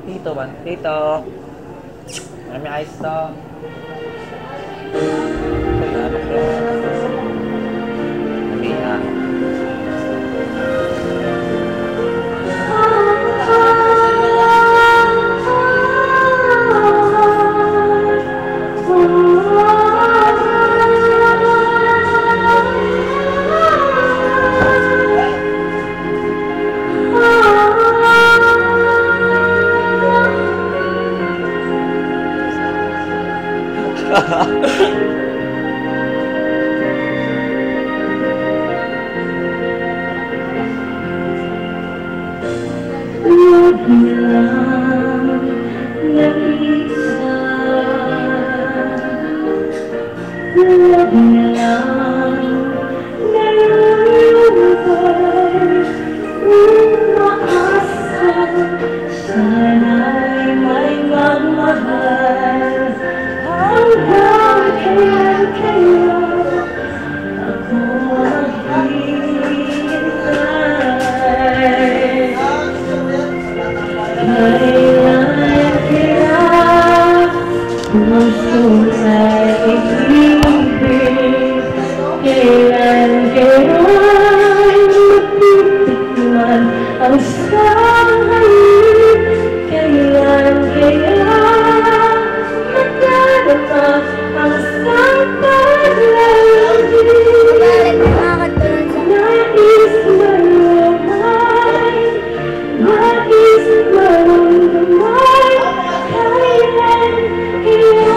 Dito man. Dito. May ice to. Ito yung ano ko. Namina. Sana'y may magmahal hanggang kailan ako maghihintay. Kailan kaya puso ay ibig? Kailan kaya matitikman ang sanghalin? Kailan kaya magdadama ang paglalambing? Nais maramay, nais maramay. Kailan kaya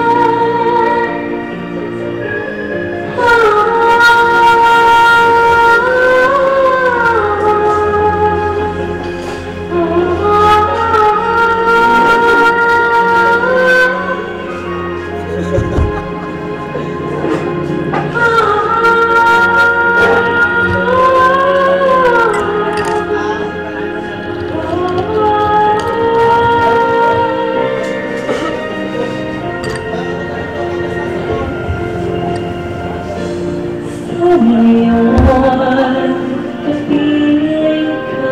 ngayon, kapiling ka.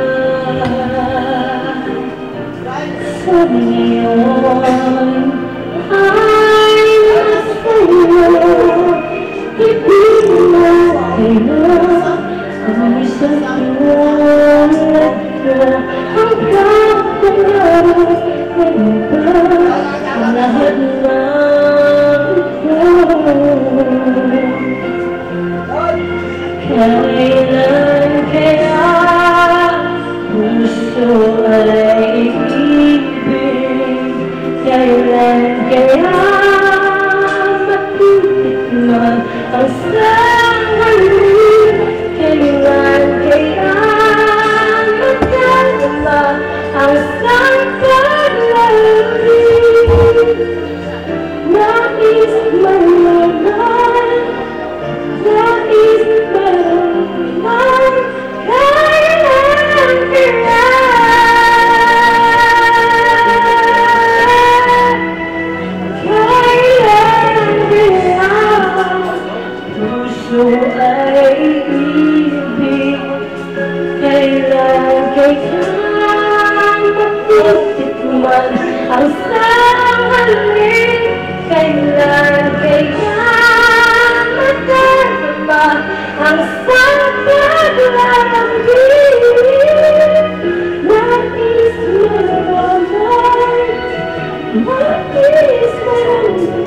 Sabi ngayon, ay nasa'yo. Ibig mo kayo, ang isang tulad ko. Hanggang pangarap na iba, ang lahat ng ito. Kailan kaya puso ay ibig? Kailan kaya matitikman ang sanghalin? Kailan kaya magdadama ang paglalambing? Nais malaman, nais malaman. Kailan kaya puso ay ibig? Kailan kaya matitikman ang sanghalin? Kailan kaya magdadama ang paglalambing? Nais malaman, nais malaman.